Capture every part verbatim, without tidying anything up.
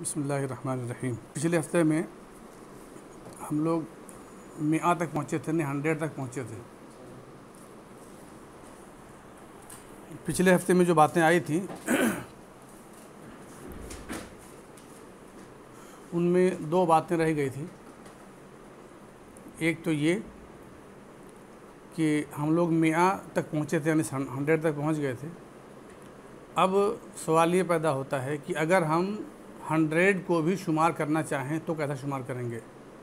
बिस्मिल्लाहिर्रहमानिर्रहीम। पिछले हफ्ते में हम लोग मिआ तक पहुँचे थे, नहीं हंड्रेड तक पहुँचे थे। पिछले हफ्ते में जो बातें आई थी उनमें दो बातें रह गई थी। एक तो ये कि हम लोग मिआ तक पहुँचे थे, यानी हंड्रेड तक पहुँच गए थे। अब सवाल ये पैदा होता है कि अगर हम हंड्रेड को भी शुमार करना चाहें तो कैसा शुमार करेंगे।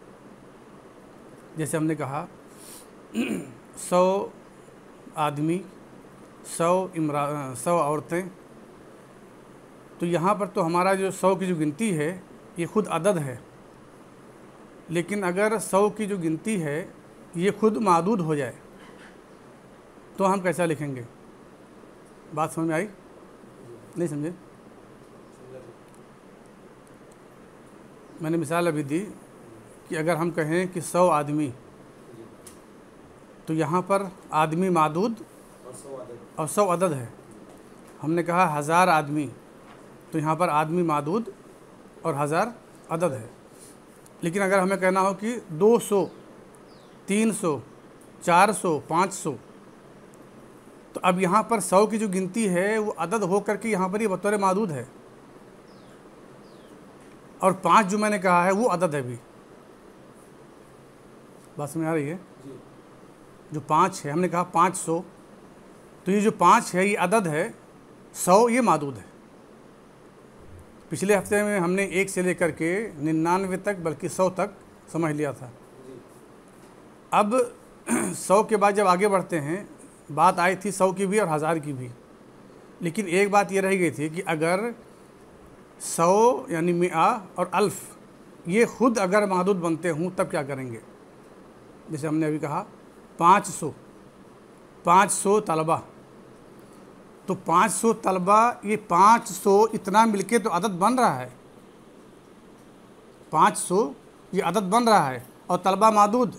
जैसे हमने कहा सौ आदमी, सौ इमरा सौ औरतें, तो यहाँ पर तो हमारा जो सौ की जो गिनती है ये खुद अदद है। लेकिन अगर सौ की जो गिनती है ये खुद मादूद हो जाए तो हम कैसा लिखेंगे। बात समझ में आई? नहीं समझे? मैंने मिसाल अभी दी कि अगर हम कहें कि सौ आदमी, तो यहाँ पर आदमी मादूद और सौ अदद है। हमने कहा हज़ार आदमी, तो यहाँ पर आदमी मादूद और हज़ार अदद है। लेकिन अगर हमें कहना हो कि दो सौ, तीन सौ, चार सौ, पाँच सौ, तो अब यहाँ पर सौ की जो गिनती है वो अदद हो करके यहाँ पर ये बतौर मादूद है, और पाँच जो मैंने कहा है वो अदद है भी। बात समझ आ रही है? जो पाँच है, हमने कहा पाँच सौ, तो ये जो पाँच है ये अदद है, सौ ये मादूद है। पिछले हफ्ते में हमने एक से लेकर के निन्यानवे तक, बल्कि सौ तक समझ लिया था। अब सौ के बाद जब आगे बढ़ते हैं, बात आई थी सौ की भी और हज़ार की भी। लेकिन एक बात ये रह गई थी कि अगर सौ यानी मिआ और अल्फ़ ये ख़ुद अगर मादूद बनते हों तब क्या करेंगे। जैसे हमने अभी कहा पाँच सौ, पाँच सौ तलबा, तो पाँच सौ तलबा, ये पाँच सौ इतना मिलके तो अदद बन रहा है। पाँच सौ ये अदद बन रहा है और तलबा मादूद।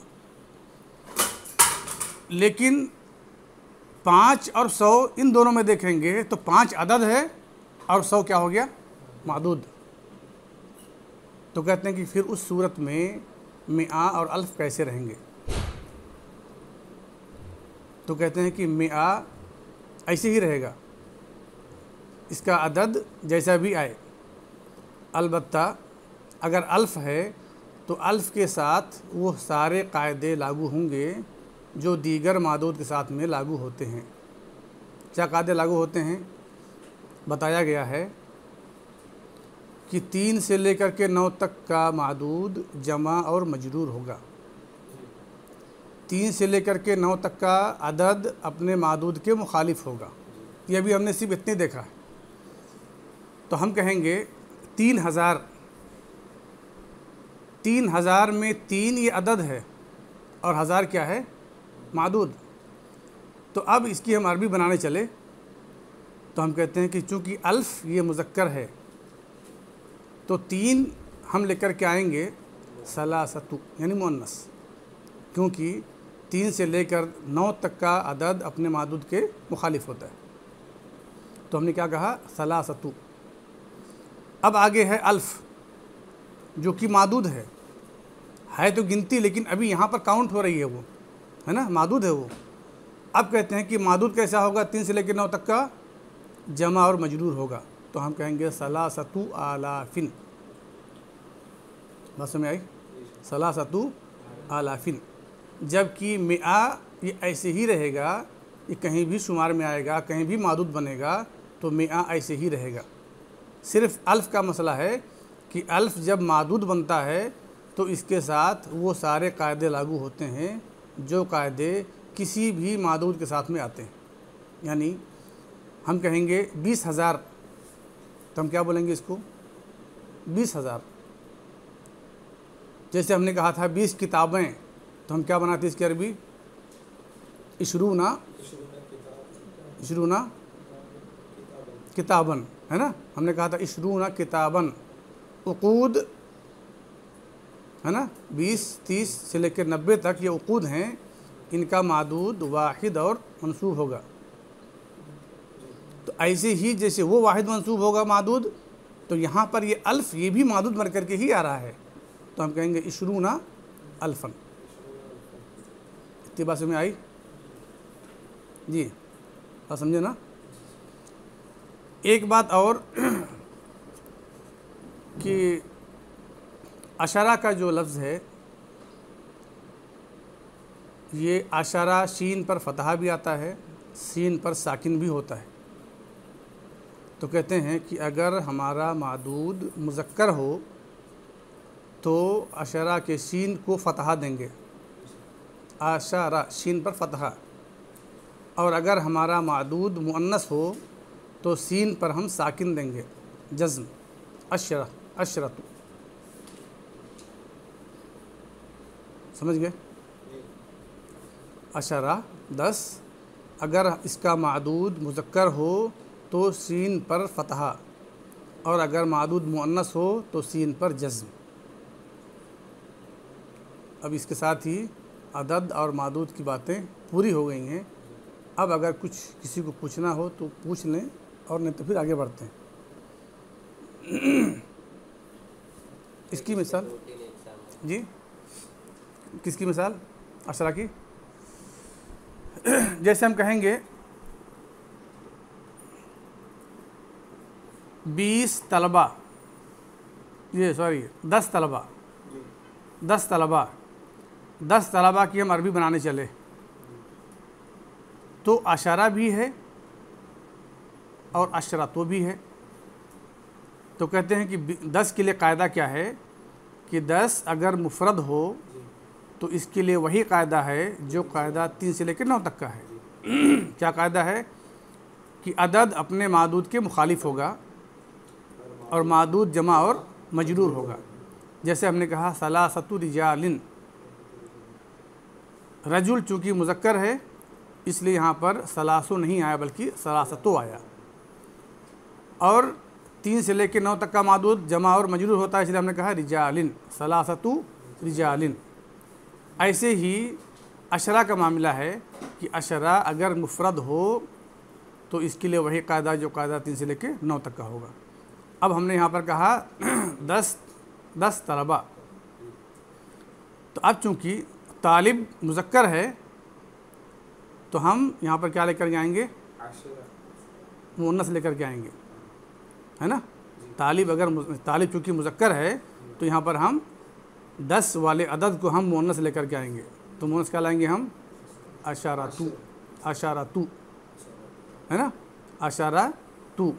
लेकिन पाँच और सौ इन दोनों में देखेंगे तो पाँच अदद है और सौ क्या हो गया, मादूद। तो कहते हैं कि फिर उस सूरत में मिआ और अल्फ़ कैसे रहेंगे। तो कहते हैं कि मिआ ऐसे ही रहेगा, इसका अदद जैसा भी आए। अलबत्ता अगर अल्फ़ है तो अल्फ़ के साथ वो सारे कायदे लागू होंगे जो दीगर मादूद के साथ में लागू होते हैं। क्या कायदे लागू होते हैं? बताया गया है कि तीन से लेकर के नौ तक का मादूद जमा और मजरूर होगा। तीन से लेकर के नौ तक का अदद अपने मादूद के मुखालिफ होगा। ये भी हमने सिर्फ इतने देखा है। तो हम कहेंगे तीन हज़ार, तीन हज़ार में तीन ये अदद है और हज़ार क्या है, मादूद। तो अब इसकी हम अरबी बनाने चले तो हम कहते हैं कि चूँकि अल्फ़ ये मुज़क्कर है तो तीन हम लेकर के आएंगे सलासतु यानी मुअन्नस, क्योंकि तीन से लेकर नौ तक का अदद अपने मादूद के मुखालिफ होता है। तो हमने क्या कहा, सलासतु। अब आगे है अल्फ़ जो कि मादूद है, है तो गिनती, लेकिन अभी यहाँ पर काउंट हो रही है, वो है ना, मादूद है वो। अब कहते हैं कि मादूद कैसा होगा, तीन से लेकर नौ तक का जमा और मजरूर होगा। तो हम कहेंगे सलासतु आलाफिन। बात समझ आई? सलासतु आलाफिन। जबकि मिआ ये ऐसे ही रहेगा, ये कहीं भी शुमार में आएगा, कहीं भी मादूद बनेगा तो मिआ ऐसे ही रहेगा। सिर्फ़ अल्फ़ का मसला है कि अल्फ़ जब मादूद बनता है तो इसके साथ वो सारे कायदे लागू होते हैं जो कायदे किसी भी मादूद के साथ में आते हैं। यानी हम कहेंगे बीस हज़ार, तो हम क्या बोलेंगे इसको, बीस हज़ार। जैसे हमने कहा था बीस किताबें, तो हम क्या बनाते इसकी अरबी, इशरूना, इशरूना किताबन, है ना। हमने कहा था इशरूना किताबन। उकूद, है ना, बीस, तीस से लेकर नब्बे तक ये उकूद हैं, इनका मादूद वाहिद और मंसूब होगा। तो ऐसे ही जैसे वो वाहिद मंसूब होगा मादूद, तो तो यहाँ पर ये अल्फ़ ये भी मादूद मर करके ही आ रहा है, तो हम कहेंगे इशरूना अल्फ़न। इतनी बात समझ में आई जी? बात समझे ना? एक बात और कि अशरा का जो लफ्ज़ है ये अशरा शीन पर फतहा भी आता है, सीन पर साकिन भी होता है। तो कहते हैं कि अगर हमारा मादूद मुज़क्कर हो तो अशरा के शीन को फतहा देंगे, अशरा शीन पर फतहा, और अगर हमारा मादूद मुअन्नस हो तो सीन पर हम साकिन देंगे, जज़्म, अशरा अशरतु। समझ गए? अशरा दस, अगर इसका मादूद मुज़क्कर हो तो सीन पर फतहा, और अगर मादूद मुअन्नस हो तो सीन पर जज़्म। अब इसके साथ ही अदद और मादूद की बातें पूरी हो गई हैं। अब अगर कुछ किसी को पूछना हो तो पूछ लें, और नहीं तो फिर आगे बढ़ते हैं। इसकी मिसाल जी, किसकी मिसाल? अशरा की। जैसे हम कहेंगे बीस तलबा, ये सॉरी दस तलबा, दस तलबा, दस तलबा की हम अरबी बनाने चले, तो अशरा भी है और अशरा तो भी है। तो कहते हैं कि दस के लिए कायदा क्या है कि दस अगर मुफरद हो तो इसके लिए वही कायदा है जो कायदा तीन से लेकर नौ तक का है। क्या कायदा है कि अदद अपने मादूद के मुखालिफ होगा और मादूद जमा और मजरूर होगा। जैसे हमने कहा सलासतु रिजालिन, रजुल चूँकि मुज़क्कर है इसलिए यहाँ पर सलासो नहीं आया बल्कि सलासतो आया, और तीन से लेकर नौ तक का मादूद जमा और मजरूर होता है, इसलिए हमने कहा रिजालिन, सलासतु रिजालिन। ऐसे ही अशरा का मामला है कि अशरा अगर मुफरद हो तो इसके लिए वही कायदा जो कायदा तीन से लेकर नौ तक का होगा। अब हमने यहाँ पर कहा दस दस तलबा, तो अब चूँकि तालिब मुज़क्कर है तो हम यहाँ पर क्या लेकर के आएंगे? मुअन्नस लेकर के आएंगे, है ना? तालिब अगर तालिब चूँकि मुज़क्कर है तो यहाँ पर हम दस वाले अदद को हम मुअन्नस लेकर के आएंगे, तो मुअन्नस क्या लाएंगे हम? अशारातु, अशारातु, है ना? अशारातु,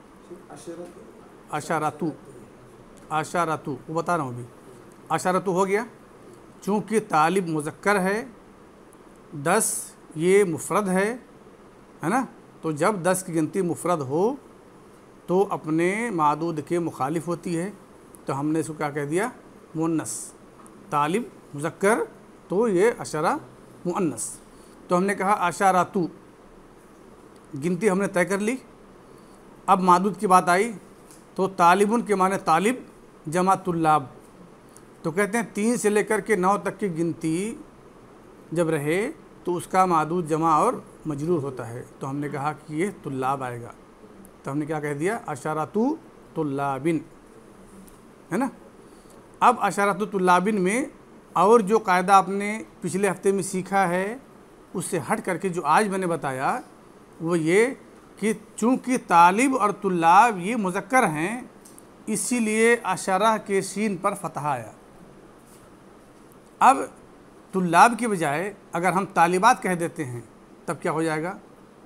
अशारातु, अशारातु, वो बता रहा हूँ अभी। अशारातु हो गया। चूँकि तालिब मुज़क्कर है, दस ये मुफरद है, है ना? तो जब दस की गिनती मुफरद हो तो अपने मादूद के मुखालिफ होती है, तो हमने इसको क्या कह दिया? मुअन्नस। तालिब मुज़क्कर तो ये अशरा मुअन्नस। तो हमने कहा अशारातु, गिनती हमने तय कर ली। अब मादूद की बात आई तो तालिबुन के माने तालिब जमा तुल्लाब। तो कहते हैं तीन से लेकर के नौ तक की गिनती जब रहे तो उसका मादूद जमा और मजरूर होता है, तो हमने कहा कि ये तुल्लाब आएगा। तो हमने क्या कह दिया? अशारातु तुल्लाबिन, है ना? अब अशारातु तुल्लाबिन में और जो कायदा आपने पिछले हफ्ते में सीखा है उससे हट करके जो आज मैंने बताया वो ये कि चूँकि तालिब और तुल्लाब ये मुज़क्कर हैं इसीलिए अशरा के सीन पर फतहा आया। अब तुल्लाब के बजाय अगर हम तालिबात कह देते हैं तब क्या हो जाएगा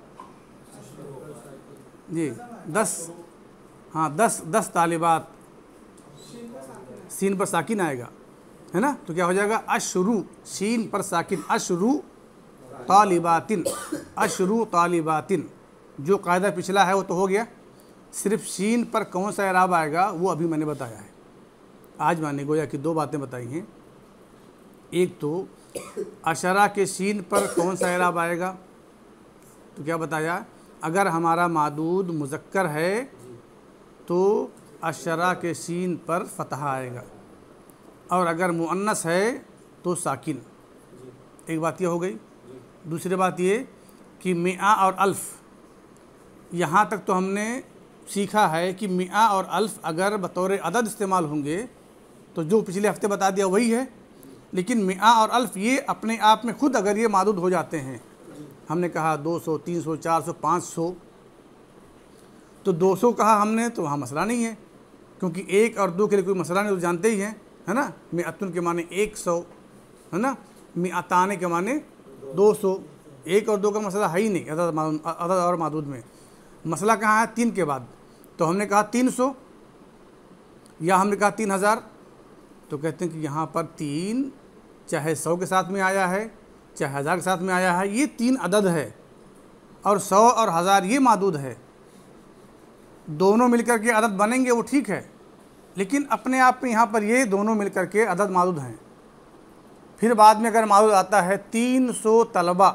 जी? दस, हाँ दस दस तालिबात, सीन पर साकिन आएगा, है ना? तो क्या हो जाएगा? अशरू, सीन पर साकिन, अशरू तालिबातिन, अशरू तालिबातिन। जो कायदा पिछला है वो तो हो गया, सिर्फ सीन पर कौन सा एराब आएगा वो अभी मैंने बताया है। आज मैंने गोया कि दो बातें बताई हैं। एक तो अशरा के सीन पर कौन सा एराब आएगा, तो क्या बताया? अगर हमारा मादूद मुज़क्कर है तो अशरा के सीन पर फतहा आएगा, और अगर मुअन्नस है तो साकिन। एक बात ये हो गई। दूसरी बात ये कि मिआ और अल्फ़, यहाँ तक तो हमने सीखा है कि मिआ और अल्फ अगर बतौर अदद इस्तेमाल होंगे तो जो पिछले हफ्ते बता दिया वही है, लेकिन मिआ और अल्फ ये अपने आप में खुद अगर ये मादूद हो जाते हैं, हमने कहा दो सौ, तीन सौ, चार सौ, पाँच सौ, तो दो सौ कहा हमने तो वहाँ मसला नहीं है, क्योंकि एक और दो के लिए कोई मसला नहीं, तो जानते ही हैं, है ना। मिअतुन के माने एक सौ, है ना। मिअताने के माने दो सौ, एक और दो का मसला है ही नहीं अदद अदद और मादूद में। मसला कहाँ है? तीन के बाद। तो हमने कहा तीन सौ या हमने कहा तीन हज़ार, तो कहते हैं कि यहाँ पर तीन चाहे सौ के साथ में आया है चाहे हज़ार के साथ में आया है, ये तीन अदद है, और सौ और हज़ार ये मादूद है। दोनों मिलकर के अदद बनेंगे वो ठीक है, लेकिन अपने आप में यहाँ पर ये दोनों मिलकर के अदद मादूद हैं। फिर बाद में अगर मादूद आता है तीन सौ तलबा,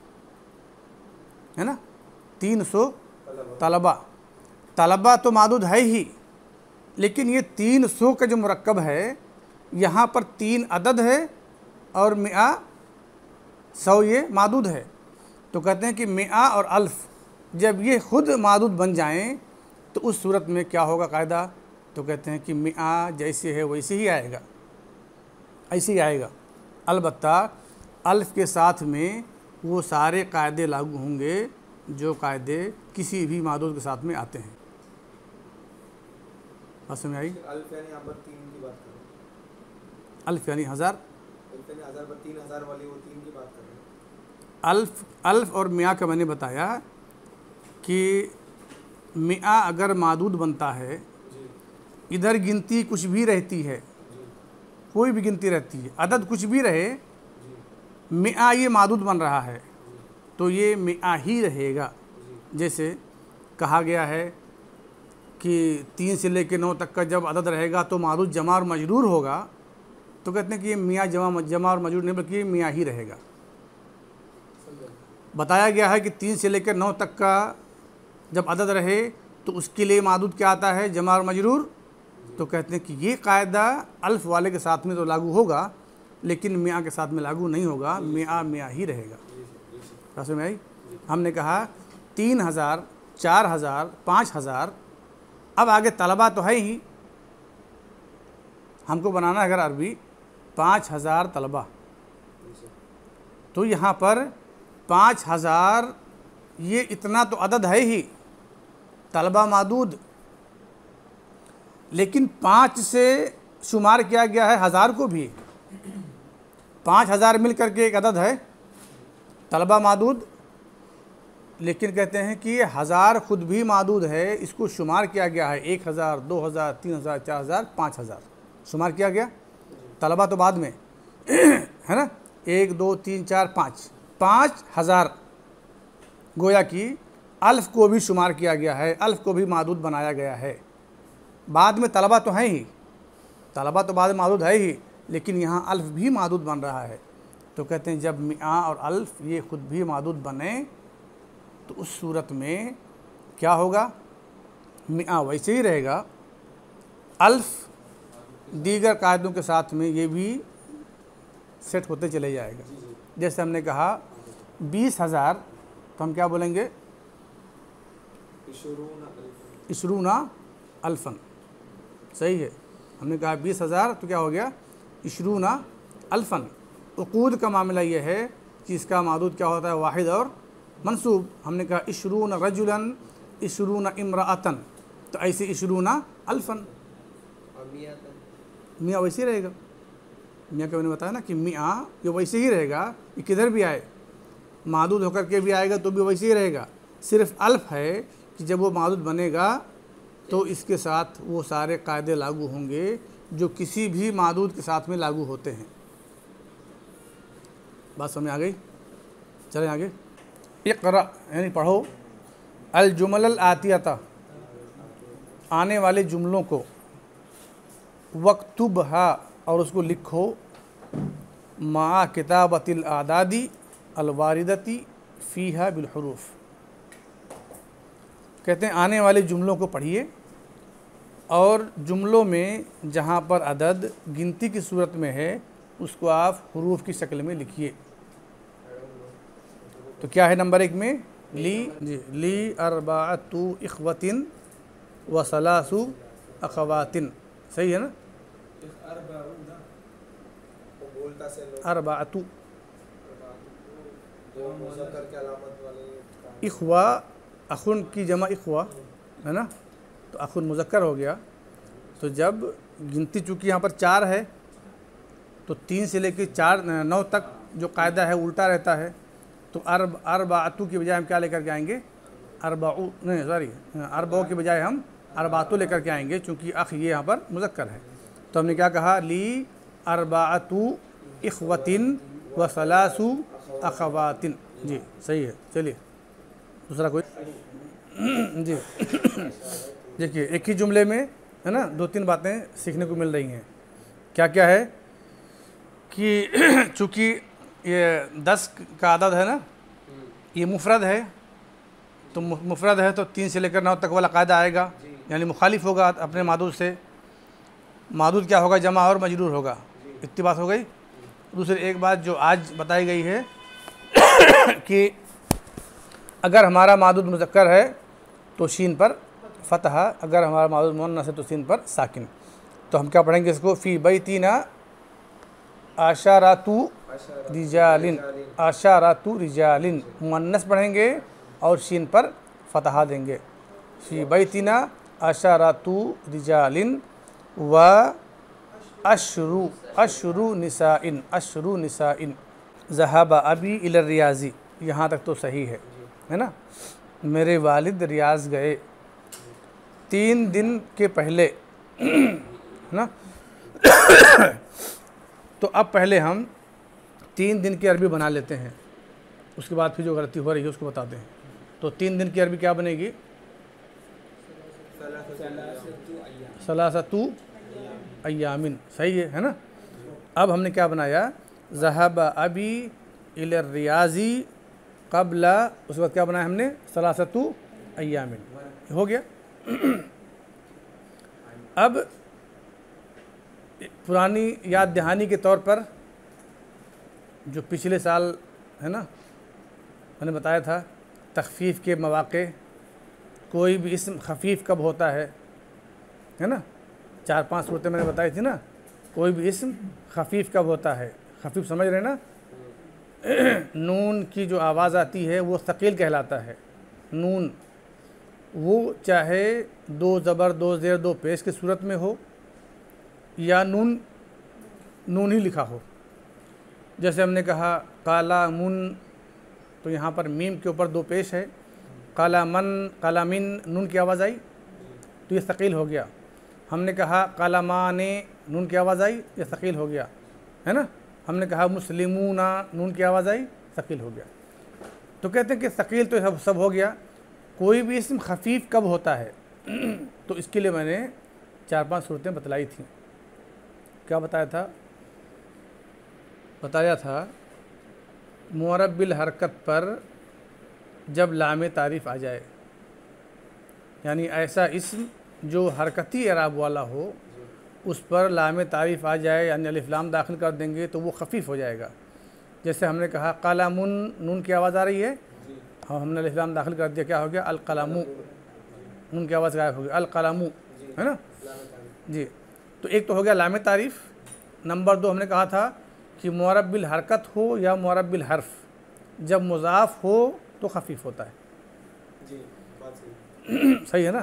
है ना, तीन सौ तलबा, तलबा तो मादूद है ही, लेकिन ये तीन सौ का जो मुरक्कब है यहाँ पर तीन अदद है और मिआ सौ ये मादूद है। तो कहते हैं कि मिआ और अल्फ जब ये खुद मादूद बन जाएं तो उस सूरत में क्या होगा कायदा? तो कहते हैं कि मिआ जैसे है वैसे ही आएगा, ऐसे ही आएगा। अलबत्ता अल्फ के साथ में वो सारे कायदे लागू होंगे जो कायदे किसी भी मादूद के साथ में आते हैं। बात समझ आई? अल्फ यानी यहाँ पर तीन की बात कर रहे हैं। अल्फ यानी हज़ार, अल्फ यानी हज़ार पर तीन हज़ार वाली वो तीन की बात कर रहे हैं। अल्फ अल्फ और मिया का मैंने बताया कि मिया अगर मादूद बनता है, जी इधर गिनती कुछ भी रहती है, जी कोई भी गिनती रहती है, अदद कुछ भी रहे, जी मिया ये मादूद बन रहा है तो ये मिया ही रहेगा। जी जैसे कहा गया है कि तीन से लेकर नौ तक का जब अदद रहेगा तो मादूद जमा और मजरूर होगा, तो कहते हैं कि ये मियाँ जमा जमा और मजरूर नहीं बल्कि ये मियाँ ही रहेगा। बताया गया है कि तीन से लेकर नौ तक का जब अदद रहे तो उसके लिए मादूद क्या आता है? जमा और मजरूर। तो कहते हैं कि ये कायदा अल्फ वाले के साथ में तो लागू होगा, लेकिन मियाँ के साथ में लागू नहीं होगा, मियाँ मियाँ ही रहेगा। समझ में आई? हमने कहा तीन हज़ार, चार हज़ार, पाँच हज़ार। अब आगे तलबा तो है ही, हमको बनाना है अगर अरबी पाँच हज़ार तलबा, तो यहाँ पर पाँच हज़ार ये इतना तो अदद है ही, तलबा मादूद, लेकिन पाँच से शुमार किया गया है हज़ार को भी। पाँच हज़ार मिल करके एक अदद है तलबा मादूद, लेकिन कहते हैं कि हज़ार ख़ुद भी मादूद है, इसको शुमार किया गया है एक हज़ार, दो हज़ार, तीन हज़ार, चार हज़ार, पाँच हज़ार शुमार किया गया। तलबा तो बाद में है ना, एक दो तीन चार पाँच, पाँच हज़ार गोया कि अल्फ़ को भी शुमार किया गया है, अल्फ़ को भी मादूद बनाया गया है। बाद में तलबा तो है ही, तलबा तो बाद में मादूद है ही, लेकिन यहाँ अल्फ़ भी मादूद बन रहा है। तो कहते हैं जब मिआ और अल्फ़ ये ख़ुद भी मादूद बने तो उस सूरत में क्या होगा? मिआ वैसे ही रहेगा, अल्फ़ दीगर कायदों के साथ में ये भी सेट होते चले जाएगा। जैसे हमने कहा बीस हज़ार, तो हम क्या बोलेंगे? इशरूना अल्फ़न, सही है। हमने कहा बीस हज़ार तो क्या हो गया? इशरूना अल्फ़न। उकूद का मामला ये है कि इसका मादूद क्या होता है? वाहिद और मंसूब। हमने कहा इशरून रजुलन, इशरून इमराअतन, तो ऐसे इशरून अल्फ़न। मियाँ वैसे ही रहेगा, मियाँ का मैंने बताया ना कि मियाँ ये वैसे ही रहेगा, ये किधर भी आए मादूद होकर के भी आएगा तो भी वैसे ही रहेगा। सिर्फ अल्फ़ है कि जब वो मादूद बनेगा तो इसके साथ वो सारे कायदे लागू होंगे जो किसी भी मादूद के साथ में लागू होते हैं। बात समझ आ गई? चलें आगे। इक़रा यानी पढ़ो, अल जुमल आतियता आने वाले जुमलों को, वक्तुबहा और उसको लिखो, मा किताबतिल आदादी अलवारिदती फ़ीहा बिलहुरूफ। कहते हैं आने वाले जुमलों को पढ़िए और जुमलों में जहाँ पर अदद गिनती की सूरत में है उसको आप हुरूफ की शक्ल में लिखिए। तो क्या है नंबर एक में? ली जी ली अरबाअतु इख्वतिन व सलासु अखवातिन। सही है ना? वो बोलता से लोग अरबातु दो मुज़क्कर के अलामत वाले काम। इख्वा, अखुन की जमा इख्वा है ना, तो अखुन मुज़क्कर हो गया। तो जब गिनती चूँकि यहाँ पर चार है तो तीन से लेकर चार नौ तक जो कायदा है उल्टा रहता है। तो अरब अरबातु की बजाय हम क्या लेकर के आएंगे? अरबाउ नहीं सॉरी अरबाओ के बजाय हम अरबातु लेकर के आएंगे, चूँकि अख ये यहाँ पर मुज़क्कर है। तो हमने क्या कहा? ली अरबातु इख्वतिन व सलासु अखवातिन। जी सही है। चलिए दूसरा कोई जी देखिए, एक ही जुमले में है ना दो तीन बातें सीखने को मिल रही हैं। क्या क्या है कि चूँकि ये दस का आदद है ना, ये मुफरद है, तो मुफरद है तो तीन से लेकर नौ तक वाला कायदा आएगा, यानी मुखालिफ होगा अपने मादूद से। मादूद क्या होगा? जमा और मजरूर होगा। इतनी बात हो गई। दूसरी एक बात जो आज बताई गई है कि अगर हमारा मादूद मुज़क्कर है तो शीन पर फ़तहा, अगर हमारा मादूद मुअन्नस है तो शीन पर साकिन। तो हम क्या पढ़ेंगे इसको? फ़ी बैतीना आशारातु रिजालिन, आशारातु रिजालिन मुअन्नस पढ़ेंगे और शीन पर फ़तहा देंगे। फ़ी बैतीना आशारातु रिजालिन व अशरु अशरु निसाइन, अशरु निसाइन। ज़हाबा अबी इलर रियाज़ी, यहाँ तक तो सही है, है ना? मेरे वालिद रियाज़ गए तीन दिन के पहले, है ना? तो अब पहले हम तीन दिन की अरबी बना लेते हैं, उसके बाद फिर जो गलती हो रही है उसको बताते हैं। तो तीन दिन की अरबी क्या बनेगी? सलासतु अय्यामिन। सही है, है ना? अब हमने क्या बनाया? ज़हब अबी इलर रियाज़ी क़ब्ला, उसके बाद क्या बनाया हमने? सलासतु अय्यामिन। हो गया। अब पुरानी याद दहानी के तौर पर जो पिछले साल है ना मैंने बताया था तख़फ़ीफ़ के मौक़े, कोई भी इस्म खफ़ीफ़ कब होता है, है ना? चार पांच सूरतें मैंने बताई थी ना। कोई भी इस्म खफ़ीफ़ कब होता है? खफ़ीफ़ समझ रहे ना? नून की जो आवाज़ आती है वो सकील कहलाता है। नून वो चाहे दो ज़बर दो ज़ेर दो पेश की सूरत में हो या नून नून ही लिखा हो। जैसे हमने कहा काला मुन, तो यहाँ पर मीम के ऊपर दो पेश है। काला मन, काला मिन, नून की आवाज़ आई तो ये सकील हो गया। हमने कहा काला माने, नून की आवाज़ आई, ये सकील हो गया, है ना? हमने कहा मुस्लिमूना, नून की आवाज़ आई, सकील हो गया। तो कहते हैं कि सकील तो सब सब हो गया। कोई भी इस्म खफ़ीफ़ कब होता है? तो इसके लिए मैंने चार पांच सूरतें बतलाई थी। क्या बताया था? बताया था मुअरब बिल हरकत पर जब लाम तारीफ़ आ जाए, यानी ऐसा इस्म जो हरकती एराब वाला हो, उस पर लाम तारीफ़ आ जाए यानी अलिफ लाम दाखिल कर देंगे तो वो खफ़ीफ़ हो जाएगा। जैसे हमने कहा कलामुन, नून की आवाज़ आ रही है, हाँ हमने अलिफ लाम दाखिल कर दिया, क्या हो गया? अल कलामु, नून की आवाज़ गायब हो गई, अल कलामु, है ना जी। तो एक तो हो गया लाम तारीफ़। नंबर दो हमने कहा था कि मुअरब बिल हरकत हो या मुअरब बिल हर्फ, जब मुज़ाफ़ हो तो खफ़ीफ़ होता है। जी, बात सही। सही है ना?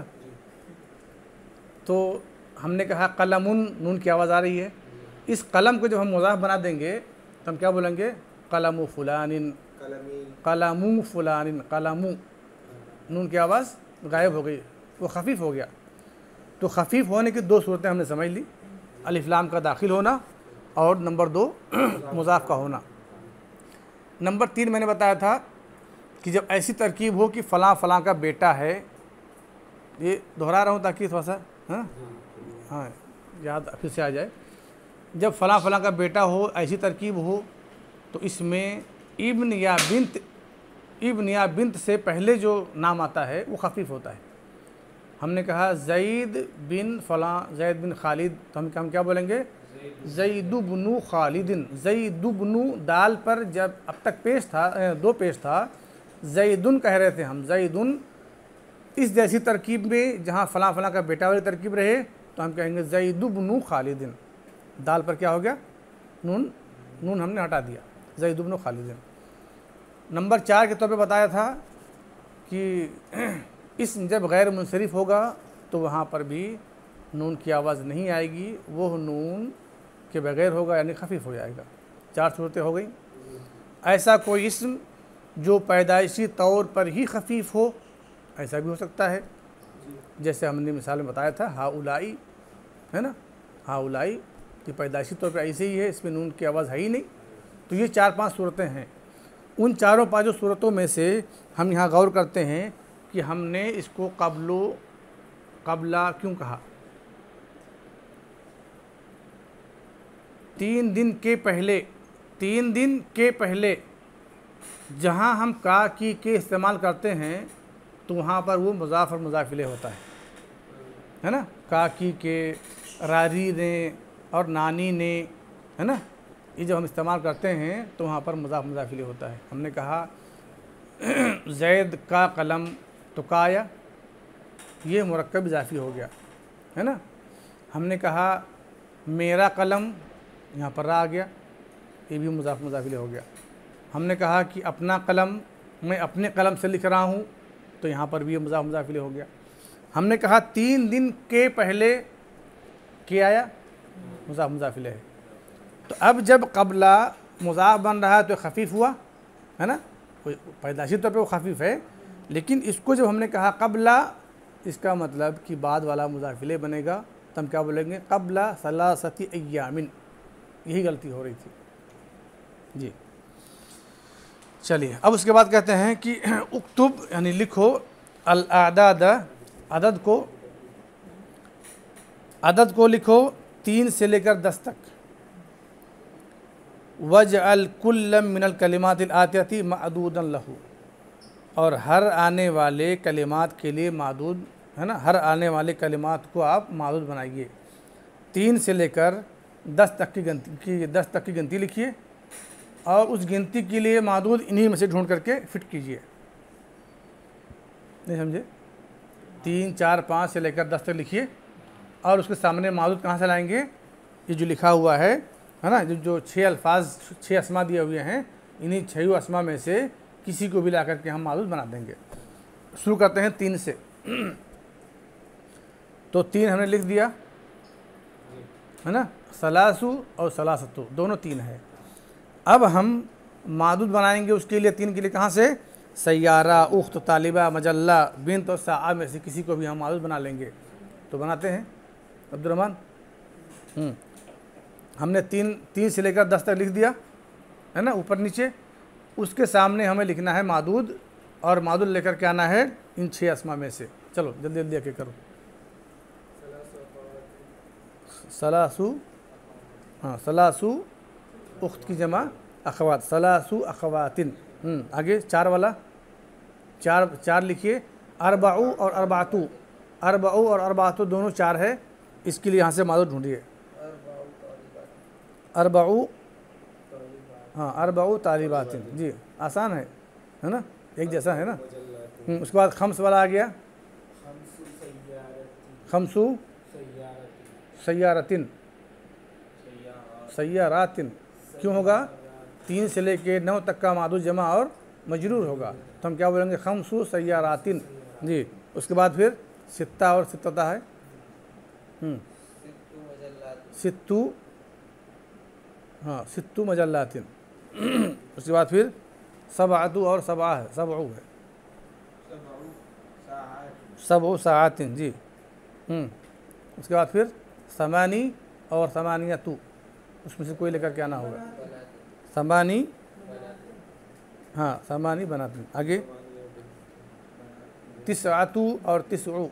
तो हमने कहा कलमुन, नून की आवाज़ आ रही है। इस कलम को जब हम मुज़ाफ़ बना देंगे तो हम क्या बोलेंगे? कलमु फुलानिन, कलमी, कलमु फुलानिन, कलमु, नून की आवाज़ गायब हो गई, वो खफ़ीफ़ हो गया। तो खफ़ीफ़ होने की दो सूरतें हमने समझ ली, अलिफ लाम का दाखिल होना और नंबर दो मुज़ाफ़ का होना। नंबर तीन मैंने बताया था कि जब ऐसी तरकीब हो कि फ़लाँ फ़लाँ का बेटा है, ये दोहरा रहा हूँ ताकि थोड़ा सा हाँ हाँ याद फिर से आ जाए। जब फ़लाँ फ़लाँ का बेटा हो, ऐसी तरकीब हो, तो इसमें इब्न या बिन्त, इब्न या बिन्त से पहले जो नाम आता है वो खफ़ीफ़ होता है। हमने कहा ज़ैद बिन फ़लाँ, ज़ैद बिन खालिद, तो हम हम क्या बोलेंगे? ज़ैदुब्नु खालिदिन। ज़ैदुब्नु दाल पर जब अब तक पेश था, दो पेश था, ज़ैदुन कह रहे थे हम, ज़ैदुन इस जैसी तरकीब में जहाँ फ़लाँ फ़लाँ का बेटा वाली तरकीब रहे तो हम कहेंगे ज़ैद इब्नु खालिदिन। दाल पर क्या हो गया? नून, नून हमने हटा दिया, ज़ैद इब्नु खालिदिन। नंबर चार के तौर पे बताया था कि इसम जब गैर मुनसरिफ होगा तो वहाँ पर भी नून की आवाज़ नहीं आएगी, वो नून के बगैर होगा, यानी खफीफ हो जाएगा। चार सूरतें हो गई। ऐसा कोई इसम जो पैदाइशी तौर पर ही खफीफ हो, ऐसा भी हो सकता है, जैसे हमने मिसाल में बताया था हाउलाई, है ना, हाउलाई कि पैदाइशी तौर पर ऐसे ही है, इसमें नून की आवाज़ है ही नहीं। तो ये चार पांच सूरतें हैं। उन चारों पाँचों सूरतों में से हम यहाँ गौर करते हैं कि हमने इसको कब्लो कबला क्यों कहा। तीन दिन के पहले, तीन दिन के पहले जहाँ हम का की के इस्तेमाल करते हैं तो वहाँ पर वो मुज़ाफ़ और मुज़ाफ़ इलैह होता है, है ना। का की के, रारी ने और नानी ने, है ना, ये जब हम इस्तेमाल करते हैं तो वहाँ पर मुज़ाफ़ मुज़ाफ़ इलैह होता है। हमने कहा ज़ैद का कलम, तो काया ये मुरक्कब इज़ाफ़ी हो गया, है ना। हमने कहा मेरा कलम, यहाँ पर रा आ गया, ये भी मुज़ाफ़ मुज़ाफ़ इलैह हो गया। हमने कहा कि अपना कलम, मैं अपने कलम से लिख रहा हूँ, तो यहाँ पर भी ये मुज़ाफ़ मुज़ाफ़ इलैह हो गया। हमने कहा तीन दिन के पहले के आया, मुज़ाफ़ मुज़ाफ़ इलैह है। तो अब जब कबला मुज़ाफ़ बन रहा है तो खफीफ हुआ, है ना, पैदाशी तौर पे वो खफीफ है। लेकिन इसको जब हमने कहा कबला, इसका मतलब कि बाद वाला मुज़ाफ़ इलैह बनेगा, तो हम क्या बोलेंगे? कबला सलासति अय्यामिन। यही गलती हो रही थी जी। चलिए, अब उसके बाद कहते हैं कि उक्तुब यानी लिखो, अल आदाद, अदद को, अदद को लिखो तीन से लेकर दस तक। वजअल कुल्लम मिनल कलिमातिल आतियति मअदूदन लहू, और हर आने वाले कलिमात के लिए मादूद, है ना, हर आने वाले कलिमात को आप मादूद बनाइए। तीन से लेकर दस तक की गिनती की दस तक की गिनती लिखिए और उस गिनती के लिए मादूद इन्हीं में से ढूंढ करके फिट कीजिए। नहीं समझे? तीन, चार, पाँच से लेकर दस तक लिखिए और उसके सामने मादूद कहाँ से लाएंगे? ये जो लिखा हुआ है, है ना, जो जो छः अल्फाज, छः अस्मा दिए हुए हैं, इन्हीं छह अस्मा में से किसी को भी ला करके हम मादूद बना देंगे। शुरू करते हैं तीन से। तो तीन हमने लिख दिया, है ना, सलासु और सलासतु दोनों तीन है। अब हम मादूद बनाएंगे उसके लिए, तीन के लिए कहाँ से? सैयारा, उख्त, तालिबा, मजल्ला, बिन्त और साआ में से किसी को भी हम मादूद बना लेंगे। तो बनाते हैं अब्दुर्रहमान। हम्म हमने तीन तीन से लेकर दस तक लिख दिया, है ना, ऊपर नीचे। उसके सामने हमें लिखना है मादूद, और मादूद लेकर के आना है इन छः अस्मा में से। चलो जल्दी जल्दी आके करो। सलासु, हाँ, सलासु उख्त की जमा अखवात, सलासु अखवातिन। आगे चार वाला, चार चार लिखिए। अरबाऊ और अरबातु, अरबाऊ और अरबातु दोनों चार है, इसके लिए यहाँ से मादूद ढूंढिए। अरबाऊ, हाँ, अरबाऊ तालिबातिन, जी आसान है, है ना, एक जैसा है ना। उसके बाद खम्स वाला आ गया, खम्सु सैयारतिन, सैयारातिन क्यों होगा? तीन से लेके नौ तक का मादूद जमा और मजरूर होगा, तो हम क्या बोलेंगे? खम्सु सैयारातिन जी। उसके बाद फिर सित्ता और सित्ता है, सित्तू, हाँ, सित्तू मजल्लातिन। उसके बाद फिर सबातु और सबा है, सबऊ है, सबऊ साआतिन जी। उसके बाद फिर समानी और समानियतु, उसमें से कोई लेकर के आना होगा। समानी, हाँ, समानी बनाती। आगे तिसअतु और तिसउ,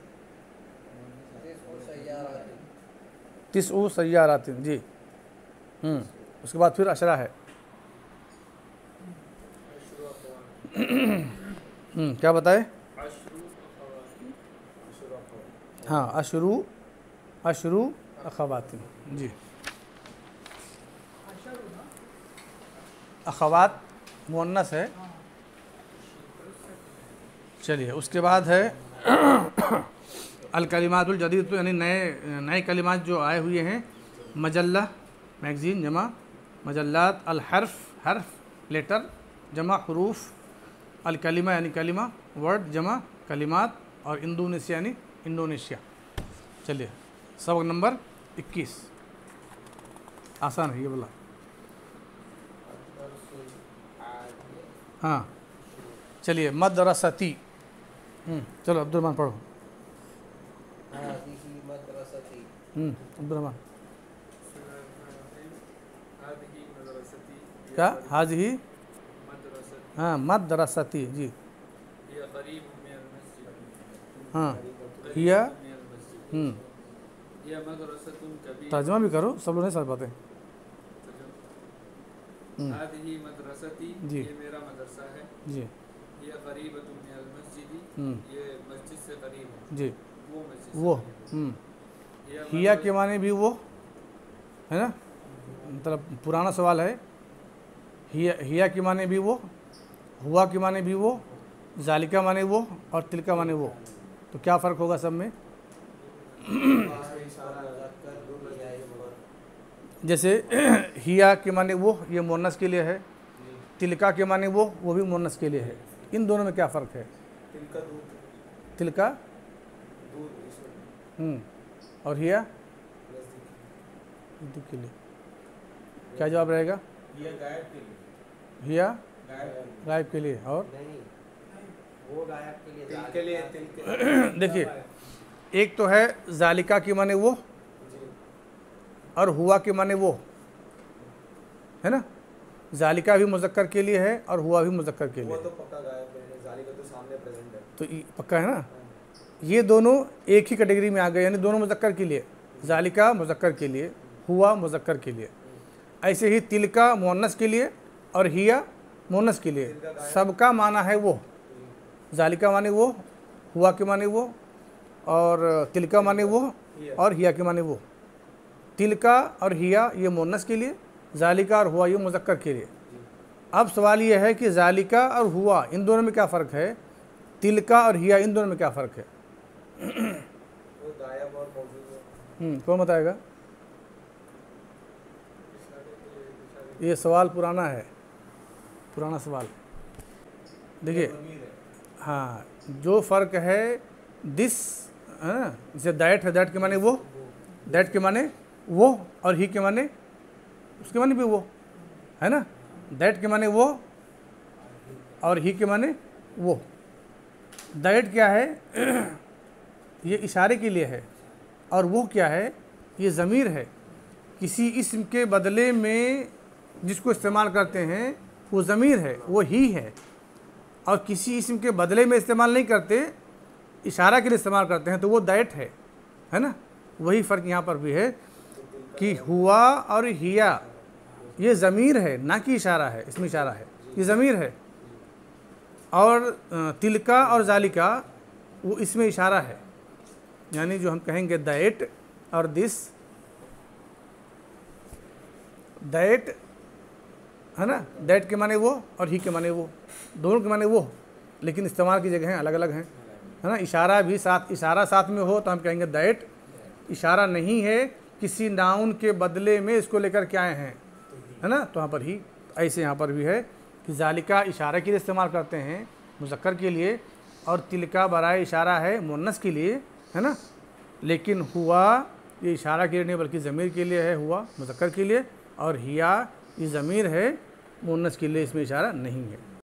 तिसउ सय्यारातिन जी। हम्म उसके बाद फिर अशरा है। हम्म क्या बताए? हाँ, अशरू, अशरू अखवातिन जी। अखवात मुअन्नस है। चलिए, उसके बाद है अल कलिमातुल जदीद तो यानी नए नए कलिमात जो आए हुए हैं। मजल्ला मैगज़ीन जमा मजल्लात। अल हर्फ हर्फ लेटर जमा हुरूफ। अल कलिमा यानी कलिमा वर्ड जमा कलिमात। और इंडोनेशिया यानी इंडोनेशिया। चलिए सबक नंबर इक्कीस आसान है ये बोला। हाँ चलिए मदरसती। चलो अब्दुलरहमान पढ़ो। हम्म अब्दुलरहमान क्या हाज़िही। हाँ मदरसती जी। हाँ हिया। हम्म तर्जुमा भी करो, सब लोग नहीं समझ पाते। हादिही मदरसती, जी। ये मेरा मदरसा है। जी ये करीबतुन मिनल मस्जिदी, हम्म ये मस्जिद से करीब है। जी वो मस्जिद से वो करीब है। हम्म ये हिया मदरस- के माने भी वो है ना, मतलब पुराना सवाल है। हिया हिया के माने भी वो, हुआ के माने भी वो, जालिका माने वो और तिलका माने वो। तो क्या फ़र्क होगा सब में? जैसे हिया के माने वो, ये मुन्नस के लिए है। तिलका के माने वो, वो भी मुन्नस के लिए है। इन दोनों में क्या फ़र्क है? तिलका दूध, तिलका दूध इसमें हम्म और हिया नजदीक। नज़दीक के लिए। क्या जवाब रहेगा? ये गायब के लिए, हिया गायब गायब के लिए और नहीं, वो गायब के लिए, तिल के लिए, तिल के देखिए एक तो है जालिका के माने वो जी, और हुआ के माने वो, है ना। जालिका भी मुज़क्कर के लिए है और हुआ भी मुज़क्कर के लिए वो है। तो पक्का गायब है, जालिका तो सामने प्रेजेंट है। तो ये पक्का है ना। ये दोनों एक ही कैटेगरी में आ गए, यानी दोनों मुज़क्कर के लिए। जालिका मुज़क्कर के लिए, हुआ मुज़क्कर के लिए। ऐसे ही तिलका मुअन्नस के लिए और हिया मुअन्नस के लिए। सबका माना है वो। जालिका माने वो, हुआ के माने वो और तिलका माने वो और हिया के माने वो। तिलका और हिया ये मुअन्नस के लिए, जालिका और हुआ ये मुज़क्कर के लिए। अब सवाल ये है कि जालिका और हुआ इन दोनों में क्या फ़र्क है, तिलका और हिया इन दोनों में क्या फ़र्क है? वो गायब और मौजूद है। हम्म, कौन बताएगा? ये सवाल पुराना है, पुराना सवाल। देखिए हाँ, जो फ़र्क है दिस है ना, जैसे दैट है, दैट के माने वो, दैट के माने वो और ही के माने उसके माने भी वो, है ना। दैट के माने वो और ही के माने वो। दैट क्या है? ये इशारे के लिए है। और वो क्या है? ये ज़मीर है। किसी इस्म के बदले में जिसको इस्तेमाल करते हैं वो ज़मीर है, वो ही है। और किसी इस्म के बदले में इस्तेमाल नहीं करते, इशारा के लिए इस्तेमाल करते हैं, तो वो दैट है, है ना। वही फ़र्क यहाँ पर भी है कि हुआ और हिया ये ज़मीर है, ना कि इशारा है। इसमें इशारा है, ये ज़मीर है। और तिलका और जालिका वो इसमें इशारा है, यानी जो हम कहेंगे दैट और दिस, दैट है ना, दैट के माने वो और ही के माने वो, दोनों के माने वो, लेकिन इस्तेमाल की जगह अलग अलग हैं, है ना। इशारा भी साथ, इशारा साथ में हो तो हम कहेंगे दैट। इशारा नहीं है, किसी नाउन के बदले में इसको लेकर के आए हैं, है ना, तो यहाँ पर ही। ऐसे यहाँ पर भी है कि जालिका इशारे के लिए इस्तेमाल करते हैं, मुज़क्कर के लिए, और तिलका बराए इशारा है मुन्नस के लिए, है ना। लेकिन हुआ ये इशारा के लिए नहीं बल्कि ज़मीर के लिए है, हुआ मुज़क्कर के लिए, और हिया ये ज़मीर है मुन्नस के लिए, इसमें इशारा नहीं है।